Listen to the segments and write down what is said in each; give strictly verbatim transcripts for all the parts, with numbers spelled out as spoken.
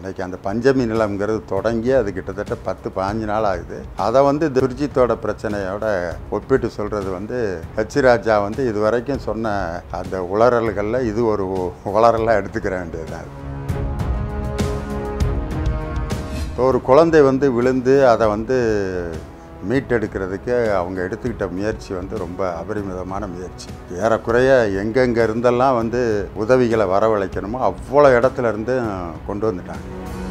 இன்றைக்கி அந்த பஞ்சமி நிலம்ங்கிறது தொடங்கி அது கிட்டத்தட்ட பத்து பாஞ்சு நாள் ஆகுது. அதை வந்து சுர்ஜித்தோட பிரச்சனையோட ஒப்பிட்டு சொல்கிறது வந்து ஹெச் ராஜா வந்து இது வரைக்கும் சொன்ன அந்த உளறல்களில் இது ஒரு உளறலாக எடுத்துக்கிற வேண்டியதுதான். இப்போ ஒரு குழந்தை வந்து விழுந்து அதை வந்து மீட்டெடுக்கிறதுக்கு அவங்க எடுத்துக்கிட்ட முயற்சி வந்து ரொம்ப அபரிமிதமான முயற்சி. ஏறக்குறைய எங்கெங்கே இருந்தெல்லாம் வந்து உதவிகளை வரவழைக்கணுமோ அவ்வளோ இடத்துல இருந்து கொண்டு வந்துட்டாங்க.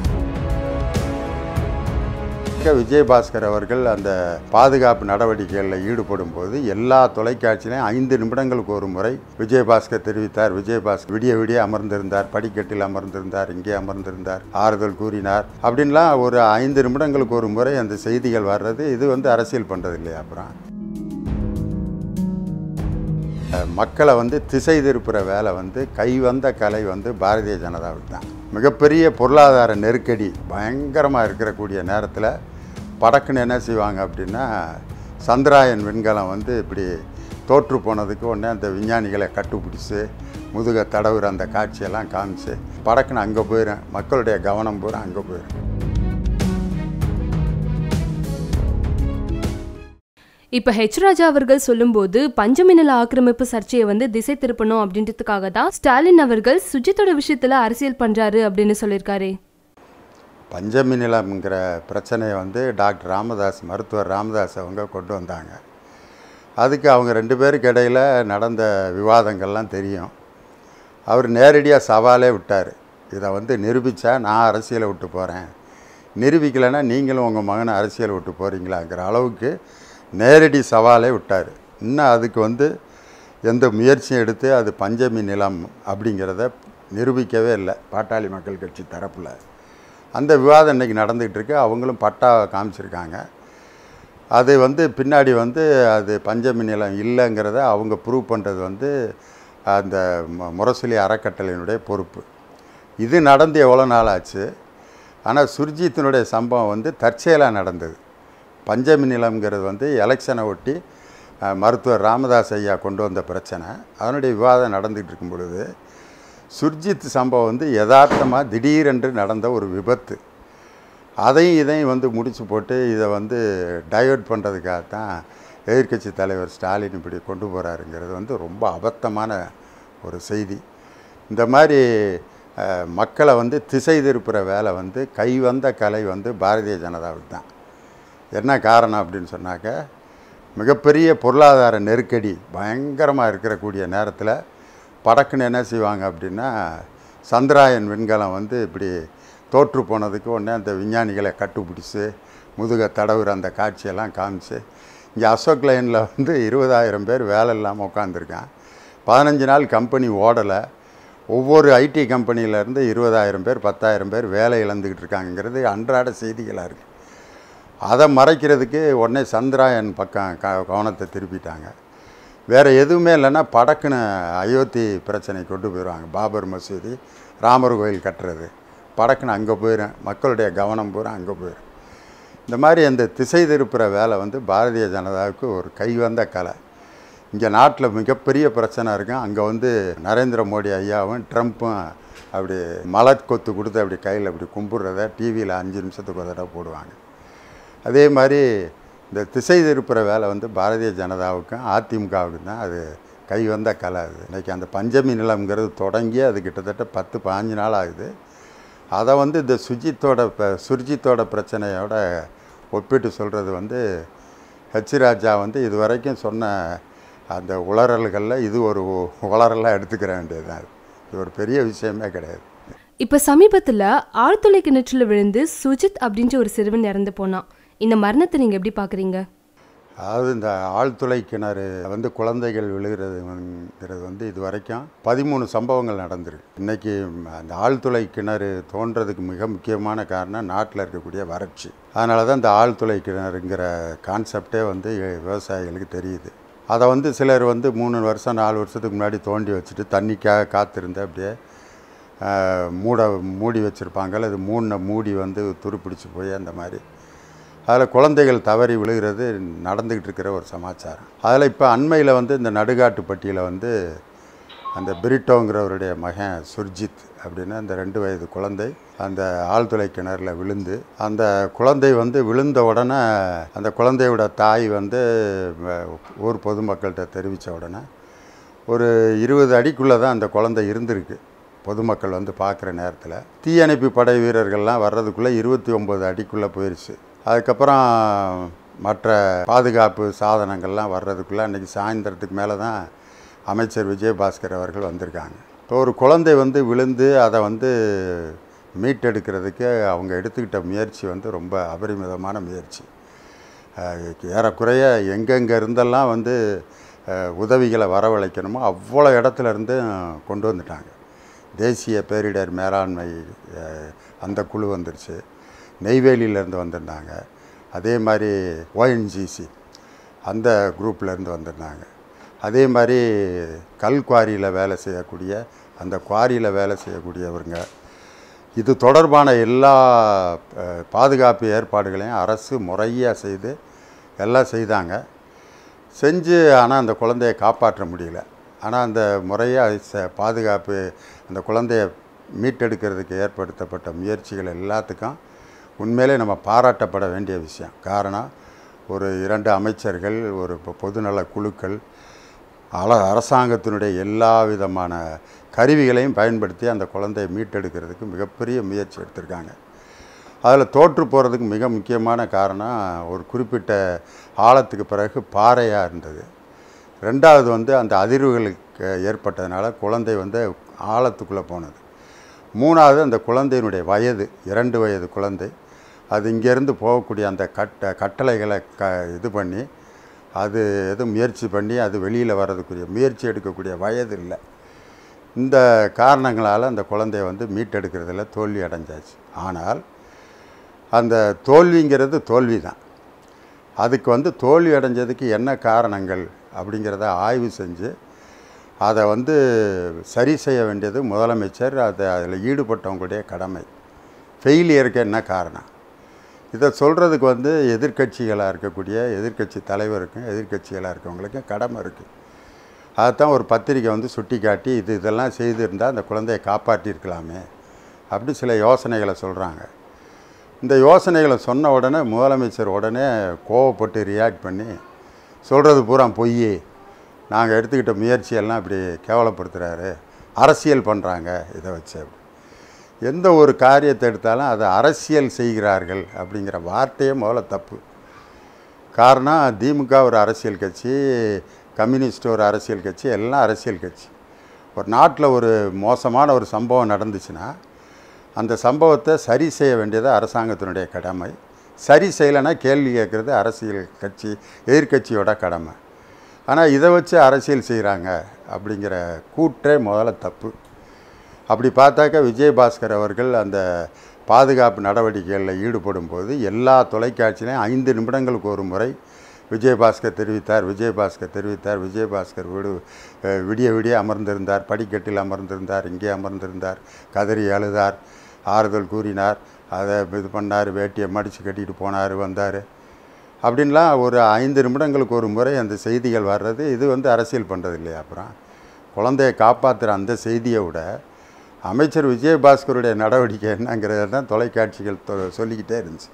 விஜயபாஸ்கர் அவர்கள் அந்த பாதுகாப்பு நடவடிக்கைகளில் ஈடுபடும் போது எல்லா தொலைக்காட்சியிலையும் ஐந்து நிமிடங்களுக்கு ஒரு முறை விஜயபாஸ்கர் தெரிவித்தார், விஜயபாஸ்கர் விடிய விடிய அமர்ந்திருந்தார், படிக்கட்டில் அமர்ந்திருந்தார், இங்கே அமர்ந்திருந்தார், ஆறுதல் கூறினார் அப்படின்லாம் ஒரு ஐந்து நிமிடங்களுக்கு ஒரு முறை அந்த செய்திகள் வர்றது. இது வந்து அரசியல் பண்ணுறது இல்லையா? அப்புறம் மக்களை வந்து திசை திருப்புற வேலை வந்து கைவந்த கலை வந்து பாரதிய ஜனதாவுக்கு தான். மிகப்பெரிய பொருளாதார நெருக்கடி பயங்கரமாக இருக்கக்கூடிய நேரத்தில் படக்குன்னு என்ன செய்வாங்க அப்படின்னா, சந்திராயன் விண்கலம் வந்து இப்படி தோற்று போனதுக்கு உடனே அந்த விஞ்ஞானிகளை கட்டுப்பிடிச்சி முதுக தடவுற அந்த காட்சியெல்லாம் காமிச்சு படக்குன்னு அங்கே போயிடும், மக்களுடைய கவனம் பூரா அங்கே போயிடும். இப்போ ஹெச் ராஜா அவர்கள் சொல்லும்போது பஞ்சமி நில ஆக்கிரமிப்பு சர்ச்சையை வந்து திசை திருப்பணும் அப்படின்றதுக்காக தான் ஸ்டாலின் அவர்கள் சுஜித்தோட விஷயத்தில் அரசியல் பண்ணுறாரு அப்படின்னு சொல்லியிருக்காரு. பஞ்சமி நிலம்ங்கிற பிரச்சனையை வந்து டாக்டர் ராமதாஸ், மருத்துவர் ராமதாஸ் அவங்க கொண்டு வந்தாங்க. அதுக்கு அவங்க ரெண்டு பேருக்கு இடையில் நடந்த விவாதங்கள்லாம் தெரியும். அவர் நேரடியாக சவாலே விட்டார், இதை வந்து நிரூபித்தா நான் அரசியலை விட்டு போகிறேன், நிரூபிக்கலைன்னா நீங்களும் உங்கள் மகனை அரசியலை விட்டு போகிறீங்களாங்கிற அளவுக்கு நேரடி சவாலே விட்டார். இன்னும் அதுக்கு வந்து எந்த முயற்சியும் எடுத்து அது பஞ்சமி நிலம் அப்படிங்கிறத நிரூபிக்கவே இல்லை பாட்டாளி மக்கள் கட்சி தரப்பில். அந்த விவாதம் இன்றைக்கி நடந்துகிட்டு இருக்கு. அவங்களும் பட்டா காமிச்சிருக்காங்க. அது வந்து பின்னாடி வந்து அது பஞ்சமி நிலம் இல்லைங்கிறத அவங்க ப்ரூவ் பண்ணுறது வந்து அந்த முரசொலி அறக்கட்டளையினுடைய பொறுப்பு. இது நடந்து எவ்வளோ நாள் ஆச்சு. ஆனால் சுர்ஜித்தினுடைய சம்பவம் வந்து தற்செயலாக நடந்தது. பஞ்சமி நிலம்ங்கிறது வந்து எலெக்ஷனை ஒட்டி மருத்துவர் ராமதாஸ் ஐயா கொண்டு வந்த பிரச்சனை. அதனுடைய விவாதம் நடந்துகிட்டு இருக்கும் பொழுது சுர்ஜித் சம்பவம் வந்து யதார்த்தமாக திடீரென்று நடந்த ஒரு விபத்து. அதையும் இதையும் வந்து முடிச்சு போட்டு இதை வந்து டைவர்ட் பண்ணுறதுக்காகத்தான் எதிர்க்கட்சி தலைவர் ஸ்டாலின் இப்படி கொண்டு போகிறாருங்கிறது வந்து ரொம்ப அபத்தமான ஒரு செய்தி. இந்த மாதிரி மக்களை வந்து திசை திருப்புற வேலை வந்து கைவந்த கலை வந்து பாரதிய ஜனதாவுக்கு தான். என்ன காரணம் அப்படின்னு சொன்னாக்க, மிகப்பெரிய பொருளாதார நெருக்கடி பயங்கரமாக இருக்கக்கூடிய நேரத்தில் படக்குன்னு என்ன செய்வாங்க அப்படின்னா, சந்திராயன் விண்கலம் வந்து இப்படி தோற்று போனதுக்கு உடனே அந்த விஞ்ஞானிகளை கட்டுப்பிடிச்சி முதுக தடவுற அந்த காட்சியெல்லாம் காமிச்சு இங்கே அசோக் லைனில் வந்து இருபதாயிரம் பேர் வேலை இல்லாமல் உட்காந்துருக்கான். பதினஞ்சு நாள் கம்பெனி ஓடலை. ஒவ்வொரு ஐடி கம்பெனியிலேருந்து இருபதாயிரம் பேர் பத்தாயிரம் பேர் வேலை இழந்துக்கிட்டு இருக்காங்கிறது அன்றாட செய்திகளாக இருக்குது. அதை மறைக்கிறதுக்கு உடனே சந்திராயன் பக்கம் க கவனத்தை திருப்பிட்டாங்க. வேறு எதுவுமே இல்லைன்னா படக்குன்னு அயோத்தி பிரச்சனை கொண்டு போயிடுவாங்க. பாபர் மசூதி, ராமர் கோயில் கட்டுறது, படக்குன்னு அங்கே போயிடும், மக்களுடைய கவனம் பூரா அங்கே போயிடும். இந்த மாதிரி அந்த திசை திருப்புற வேலை வந்து பாரதிய ஜனதாவுக்கு ஒரு கைவந்த கலை. இங்கே நாட்டில் மிகப்பெரிய பிரச்சனை இருக்கும். அங்கே வந்து நரேந்திர மோடி ஐயாவும் ட்ரம்ப்பும் அப்படி மலர் கொத்து கொடுத்து அப்படி கையில் அப்படி கும்பிட்றத டிவியில் அஞ்சு நிமிஷத்துக்கு ஒரு தடவை போடுவாங்க. அதே மாதிரி இந்த திசை திருப்புற வேலை வந்து பாரதிய ஜனதாவுக்கும் அதிமுகவுக்கும் தான் அது கைவந்த கலை. அது இன்றைக்கி அந்த பஞ்சமி நிலம்ங்கிறது தொடங்கி அது கிட்டத்தட்ட பத்து பாஞ்சு நாள் ஆகுது. அதை வந்து இந்த சுஜித்தோட சுர்ஜித்தோட பிரச்சனையோட ஒப்பிட்டு சொல்கிறது வந்து ஹெச் ராஜா வந்து இது வரைக்கும் சொன்ன அந்த உளறல்களில் இது ஒரு உளறலாக எடுத்துக்கிற வேண்டியது தான். இது ஒரு பெரிய விஷயமே கிடையாது. இப்போ சமீபத்தில் ஆழ்துளை கிணற்றில் விழுந்து சுஜித் அப்படின்ற ஒரு சிறுவன் இறந்து போனான். இந்த மரணத்தை நீங்கள் எப்படி பார்க்குறீங்க? அதாவது இந்த ஆழ்துளை கிணறு வந்து குழந்தைகள் விழுகிறதுங்கிறது வந்து இது வரைக்கும் பதிமூணு சம்பவங்கள் நடந்திருக்கு. இன்றைக்கி அந்த ஆழ்துளை கிணறு தோன்றதுக்கு மிக முக்கியமான காரணம் நாட்டில் இருக்கக்கூடிய வறட்சி. அதனால தான் இந்த ஆழ்துளை கிணறுங்கிற கான்செப்டே வந்து விவசாயிகளுக்கு தெரியுது. அதை வந்து சிலர் வந்து மூணு வருஷம் நாலு வருஷத்துக்கு முன்னாடி தோண்டி வச்சுட்டு தண்ணிக்காக காத்திருந்து அப்படியே மூட மூடி வச்சுருப்பாங்கள்ல. அது மூணு மூடி வந்து துருப்பிடிச்சு போய் அந்த மாதிரி அதில் குழந்தைகள் தவறி விழுகிறது நடந்துக்கிட்டு இருக்கிற ஒரு சமாச்சாரம். அதில் இப்போ அண்மையில் வந்து இந்த நடுகாட்டுப்பட்டியில் வந்து அந்த பிரிட்டோங்கிறவருடைய மகன் சுர்ஜித் அப்படின்னு அந்த ரெண்டு வயது குழந்தை அந்த ஆழ்துளை கிணறுல விழுந்து, அந்த குழந்தை வந்து விழுந்த உடனே அந்த குழந்தையோட தாய் வந்து ஊர் பொதுமக்கள்கிட்ட தெரிவித்த உடனே ஒரு இருபது அடிக்குள்ளே தான் அந்த குழந்தை இருந்திருக்கு. பொதுமக்கள் வந்து பார்க்குற நேரத்தில் தீயணைப்பு படை வீரர்கள்லாம் வர்றதுக்குள்ளே இருபத்தி ஒம்பது அடிக்குள்ளே போயிடுச்சு. அதுக்கப்புறம் மற்ற பாதுகாப்பு சாதனங்கள்லாம் வர்றதுக்குள்ளே அன்றைக்கி சாயந்தரத்துக்கு மேலே தான் அமைச்சர் விஜயபாஸ்கர் அவர்கள் வந்திருக்காங்க. இப்போ ஒரு குழந்தை வந்து விழுந்து அதை வந்து மீட்டெடுக்கிறதுக்கு அவங்க எடுத்துக்கிட்ட முயற்சி வந்து ரொம்ப அபரிமிதமான முயற்சி. ஏறக்குறைய எங்கெங்கே இருந்தெல்லாம் வந்து உதவிகளை வரவழைக்கணுமோ அவ்வளோ இடத்துல இருந்து கொண்டு வந்துட்டாங்க. தேசிய பேரிடர் மேலாண்மை அந்த குழு வந்துருச்சு, நெய்வேலியிலேருந்து வந்திருந்தாங்க. அதே மாதிரி ஓஎன்ஜிசி அந்த குரூப்லேருந்து வந்திருந்தாங்க. அதே மாதிரி கல் குவாரியில் வேலை செய்யக்கூடிய அந்த குவாரியில் வேலை செய்யக்கூடியவருங்க. இது தொடர்பான எல்லா பாதுகாப்பு ஏற்பாடுகளையும் அரசு முறையாக செய்து எல்லாம் செய்தாங்க. செஞ்சு ஆனால் அந்த குழந்தையை காப்பாற்ற முடியல. ஆனால் அந்த முறையாக ச பாதுகாப்பு அந்த குழந்தையை மீட்டெடுக்கிறதுக்கு ஏற்படுத்தப்பட்ட முயற்சிகள் எல்லாத்துக்கும் உண்மையிலே நம்ம பாராட்டப்பட வேண்டிய விஷயம். காரணம், ஒரு இரண்டு அமைச்சர்கள், ஒரு பொதுநல குழுக்கள், அல அரசாங்கத்தினுடைய எல்லா விதமான கருவிகளையும் பயன்படுத்தி அந்த குழந்தையை மீட்டெடுக்கிறதுக்கு மிகப்பெரிய முயற்சி எடுத்திருக்காங்க. அதில் தோற்று போகிறதுக்கு மிக முக்கியமான காரணம், ஒரு குறிப்பிட்ட ஆழத்துக்கு பிறகு பாறையாக இருந்தது. ரெண்டாவது வந்து அந்த அதிர்வுகளுக்கு ஏற்பட்டதுனால குழந்தை வந்து ஆழத்துக்குள்ளே போனது. மூணாவது அந்த குழந்தையினுடைய வயது, இரண்டு வயது குழந்தை. அது இங்கேருந்து போகக்கூடிய அந்த கட்ட கட்டளைகளை க இது பண்ணி அது எதுவும் முயற்சி பண்ணி அது வெளியில் வர்றதுக்குரிய முயற்சி எடுக்கக்கூடிய வயது இல்லை. இந்த காரணங்களால் அந்த குழந்தைய வந்து மீட்டெடுக்கிறதுல தோல்வி அடைஞ்சாச்சு. ஆனால் அந்த தோல்விங்கிறது தோல்வி தான். அதுக்கு வந்து தோல்வி அடைஞ்சதுக்கு என்ன காரணங்கள் அப்படிங்கிறத ஆய்வு செஞ்சு அதை வந்து சரி செய்ய வேண்டியது முதலமைச்சர், அதை அதில் ஈடுபட்டவங்களுடைய கடமை. ஃபெயிலியருக்கு என்ன காரணம், இதை சொல்கிறதுக்கு வந்து எதிர்க்கட்சிகளாக இருக்கக்கூடிய எதிர்க்கட்சி தலைவருக்கும் எதிர்க்கட்சிகளாக இருக்கவங்களுக்கும் கடமை இருக்குது. அதைத்தான் ஒரு பத்திரிக்கை வந்து சுட்டி காட்டி இது இதெல்லாம் செய்திருந்தால் அந்த குழந்தையை காப்பாற்றியிருக்கலாமே அப்படி சில யோசனைகளை சொல்கிறாங்க. இந்த யோசனைகளை சொன்ன உடனே முதலமைச்சர் உடனே கோவப்பட்டு ரியாக்ட் பண்ணி சொல்கிறது பூரா பொய், நாங்கள் எடுத்துக்கிட்ட முயற்சியெல்லாம் இப்படி கேவலப்படுத்துகிறாரு, அரசியல் பண்ணுறாங்க இதை வச்சு. எந்த ஒரு காரியத்தை எடுத்தாலும் அதை அரசியல் செய்கிறார்கள் அப்படிங்கிற வார்த்தையே முதல்ல தப்பு. காரணம், திமுக ஒரு அரசியல் கட்சி, கம்யூனிஸ்ட் ஒரு அரசியல் கட்சி, எல்லாம் அரசியல் கட்சி. ஒரு நாட்டில் ஒரு மோசமான ஒரு சம்பவம் நடந்துச்சுன்னா அந்த சம்பவத்தை சரி செய்ய வேண்டியது அரசாங்கத்தினுடைய கடமை. சரி செய்யலைன்னா கேள்வி கேட்குறது அரசியல் கட்சி எதிர்கட்சியோட கடமை. ஆனால் இதை வச்சு அரசியல் செய்கிறாங்க அப்படிங்கிற கூற்றே முதல்ல தப்பு. அப்படி பார்த்தாக்கா விஜயபாஸ்கர் அவர்கள் அந்த பாதுகாப்பு நடவடிக்கைகளில் ஈடுபடும் போது எல்லா தொலைக்காட்சியிலையும் ஐந்து நிமிடங்களுக்கு ஒரு முறை விஜயபாஸ்கர் தெரிவித்தார் விஜயபாஸ்கர் தெரிவித்தார் விஜயபாஸ்கர் வீடு விடிய விடிய அமர்ந்திருந்தார், படிக்கட்டில் அமர்ந்திருந்தார், இங்கே அமர்ந்திருந்தார், கதறி அழுதார், ஆறுதல் கூறினார், அதை இது பண்ணார், வேட்டியை மடித்து கட்டிட்டு போனார் வந்தார் அப்படின்லாம் ஒரு ஐந்து நிமிடங்களுக்கு ஒரு முறை அந்த செய்திகள் வர்றது, இது வந்து அரசியல் பண்ணுறது இல்லையா? அப்புறம் குழந்தையை காப்பாற்றுற அந்த செய்தியை விட அமைச்சர் விஜயபாஸ்கருடைய நடவடிக்கை என்னங்கிறத தான் தொலைக்காட்சிகள் சொல்லிக்கிட்டே இருந்துச்சு.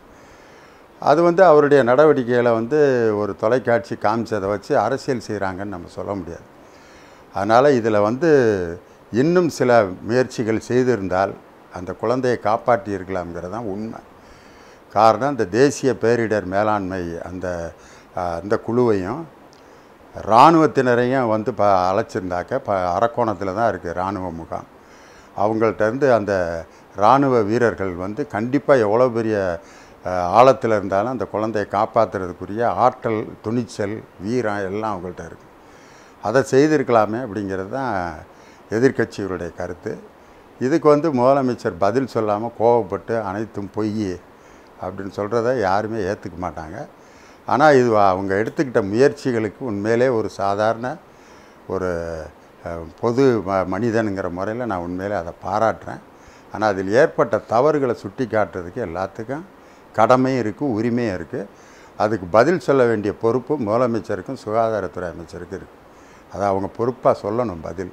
அது வந்து அவருடைய நடவடிக்கைகளை வந்து ஒரு தொலைக்காட்சி காமிச்சதை வச்சு அரசியல் செய்கிறாங்கன்னு நம்ம சொல்ல முடியாது. அதனால் இதில் வந்து இன்னும் சில முயற்சிகள் செய்திருந்தால் அந்த குழந்தையை காப்பாற்றி இருக்கலாம்ங்கிறது தான் உண்மை. காரணம், இந்த தேசிய பேரிடர் மேலாண்மை அந்த அந்த குழுவையும் இராணுவத்தினரையும் வந்து ப அழைச்சிருந்தாக்க ப அரக்கோணத்தில் தான் இருக்குது இராணுவ முகாம். அவங்கள்ட்டேருந்து அந்த இராணுவ வீரர்கள் வந்து கண்டிப்பாக எவ்வளோ பெரிய ஆழத்தில் இருந்தாலும் அந்த குழந்தையை காப்பாற்றுறதுக்குரிய ஆற்றல், துணிச்சல், வீரம் எல்லாம் அவங்கள்ட்ட இருக்குது. அதை செய்திருக்கலாமே அப்படிங்கிறது தான் எதிர்க்கட்சிகளுடைய கருத்து. இதுக்கு வந்து முதலமைச்சர் பதில் சொல்லாமல் கோவப்பட்டு அனைத்தும் பொய் அப்படின்னு சொல்கிறத யாருமே ஏற்றுக்க மாட்டாங்க. ஆனால் இது அவங்க எடுத்துக்கிட்ட முயற்சிகளுக்கு உண்மையிலே ஒரு சாதாரண ஒரு பொது ம மனிதனுங்கிற முறையில் நான் உண்மையிலே அதை பாராட்டுறேன். ஆனால் அதில் ஏற்பட்ட தவறுகளை சுட்டி காட்டுறதுக்கு எல்லாத்துக்கும் கடமையும் இருக்குது, உரிமையும் இருக்குது. அதுக்கு பதில் சொல்ல வேண்டிய பொறுப்பு முதலமைச்சருக்கும் சுகாதாரத்துறை அமைச்சருக்கும் இருக்குது. அதை அவங்க பொறுப்பாக சொல்லணும் பதில்.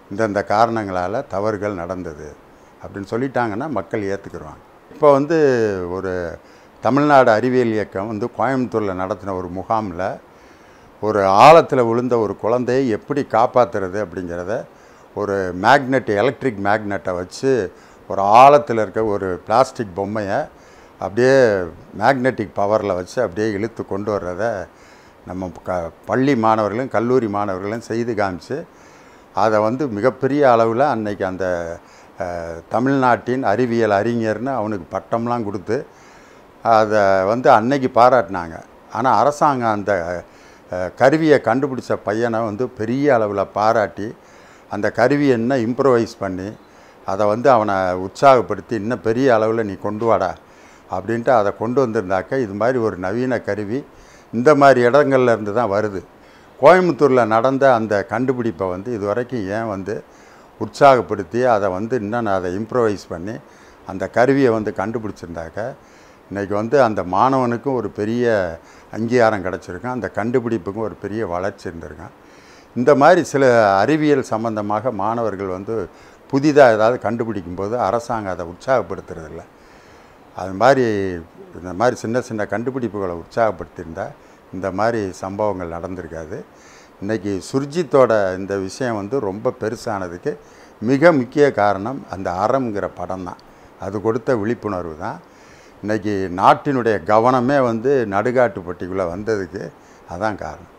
இந்தந்த காரணங்களால் தவறுகள் நடந்தது அப்படின்னு சொல்லிட்டாங்கன்னா மக்கள் ஏற்றுக்குருவாங்க. இப்போ வந்து ஒரு தமிழ்நாடு அறிவியல் இயக்கம் வந்து கோயம்புத்தூரில் நடத்தின ஒரு முகாமில் ஒரு ஆழத்தில் விழுந்த ஒரு குழந்தையை எப்படி காப்பாற்றுறது அப்படிங்கிறத ஒரு மேக்னெட் எலக்ட்ரிக் மேக்னெட்டை வச்சு ஒரு ஆழத்தில் இருக்க ஒரு பிளாஸ்டிக் பொம்மையை அப்படியே மேக்னெட்டிக் பவரில் வச்சு அப்படியே இழுத்து கொண்டு வர்றத நம்ம க பள்ளி மாணவர்களும் கல்லூரி மாணவர்களும் செய்து காமிச்சு அதை வந்து மிகப்பெரிய அளவில் அன்னைக்கு அந்த தமிழ்நாட்டின் அறிவியல் அறிஞர்னு அவனுக்கு பட்டம்லாம் கொடுத்து அதை வந்து அன்னைக்கு பாராட்டினாங்க. ஆனால் அரசாங்கம் அந்த கருவியை கண்டுபிடிச்ச பையனை வந்து பெரிய அளவில் பாராட்டி அந்த கருவியை இன்னும் இம்ப்ரவைஸ் பண்ணி அதை வந்து அவனை உற்சாகப்படுத்தி இன்னும் பெரிய அளவில் நீ கொண்டு வாடா அப்படின்ட்டு அதை கொண்டு வந்திருந்தாக்க இது மாதிரி ஒரு நவீன கருவி இந்த மாதிரி இடங்கள்ல இருந்து தான் வருது. கோயம்புத்தூரில் நடந்த அந்த கண்டுபிடிப்பை வந்து இது வரைக்கும் ஏன் வந்து உற்சாகப்படுத்தி அதை வந்து இன்னும் அதை இம்ப்ரவைஸ் பண்ணி அந்த கருவியை வந்து கண்டுபிடிச்சிருந்தாக்க இன்றைக்கி வந்து அந்த மாணவனுக்கும் ஒரு பெரிய அங்கீகாரம் கிடச்சிருக்கான், அந்த கண்டுபிடிப்புக்கும் ஒரு பெரிய வளர்ச்சி இருந்திருக்கான். இந்த மாதிரி சில அறிவியல் சம்பந்தமாக மாணவர்கள் வந்து புதிதாக ஏதாவது கண்டுபிடிக்கும்போது அரசாங்கம் அதை உற்சாகப்படுத்துறதில்ல. அது மாதிரி இந்த மாதிரி சின்ன சின்ன கண்டுபிடிப்புகளை உற்சாகப்படுத்தியிருந்தால் இந்த மாதிரி சம்பவங்கள் நடந்திருக்காது. இன்றைக்கி சுர்ஜித்தோட இந்த விஷயம் வந்து ரொம்ப பெருசானதுக்கு மிக முக்கிய காரணம் அந்த அறம்ங்கிற படம் தான். அது கொடுத்த விழிப்புணர்வு தான் இன்றைக்கி நாட்டினுடைய கவனமே வந்து நடுகாட்டுப்பட்டிக்குள்ளே வந்ததுக்கு அதான் காரணம்.